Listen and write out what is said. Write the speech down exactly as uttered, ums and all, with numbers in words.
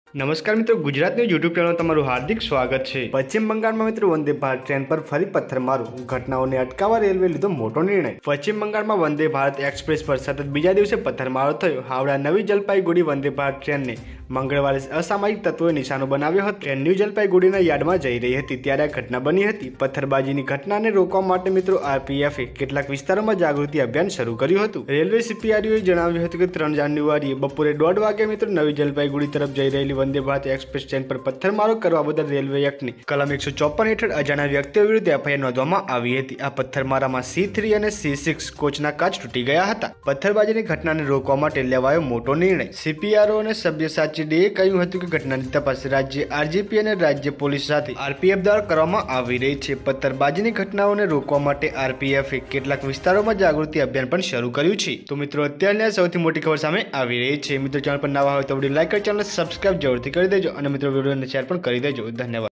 नमस्कार मित्रों, Gujarat news YouTube channel तमाરું हार्दिक स्वागत है। पश्चिम बंगाल में मित्रों वंदे भारत ट्रेन पर फरी पत्थरमारो घटनाओं ने अटकावा रेलवे लीधो मोटो निर्णय। पश्चिम बंगाल में वंदे भारत एक्सप्रेस पर सतत बीजा दिवसे पत्थरमारो थयो। हावड़ा नवी जलपाईगुड़ी वंदे भारत ट्रेन ने मंगळवारे असामाजिक तत्वोए निशानो बनाव्यो हतो। ट्रेन न्यू जलपाईगुड़ीना यार्डमां जई रही हती त्यारे आ घटना बनी हती। पत्थरबाजीनी घटनाने रोकवा माटे मित्रों आरपीएफे केटलाक विस्तारोमां जागृति अभियान शरू कर्युं हतुं। रेलवे सीपीआरओए जणाव्युं हतुं के तीन जान्युआरीए बपोरे दौड़ वागे मित्रों नवी जलपाईगुड़ी तरफ जई रहेली वंदे भारत एक्सप्रेस ट्रेन पर पत्थरमारो करवा बदल रेलवे एक्टनी कलम एक सौ चौपन हेठळ अजाण्या व्यक्तिओ विरुद्ध एफआईआर नोंधवामां आवी हती। आ पत्थरमारामां सी थ्री अने सी सिक्स कोचना काच तूटी गया हता। पत्थरबाजीनी घटनाने रोकवा माटे लेवायो मोटो निर्णय। सीपीआरओ અને સબ્યસાચી ડેએ કહ્યું હતું કે ઘટનાની તપાસ રાજ્ય આરજીપી અને રાજ્ય પોલીસ સાથે આરપીએફ દ્વારા કરવામાં આવી રહી છે। પત્થરબાજીની ઘટનાઓને રોકવા માટે આરપીએફે કેટલાક વિસ્તારોમાં જાગૃતિ અભિયાન પણ શરૂ કર્યું છે। તો મિત્રો અત્યારની આ સૌથી મોટી ખબર સામે આવી રહી છે। મિત્રો ચેનલ પર નવા હોય તો વિડીયો લાઈક કરી ચેનલને સબસ્ક્રાઇબ જરૂરથી કરી દેજો અને મિત્રો વિડીયોને શેર પણ કરી દેજો। ધન્યવાદ।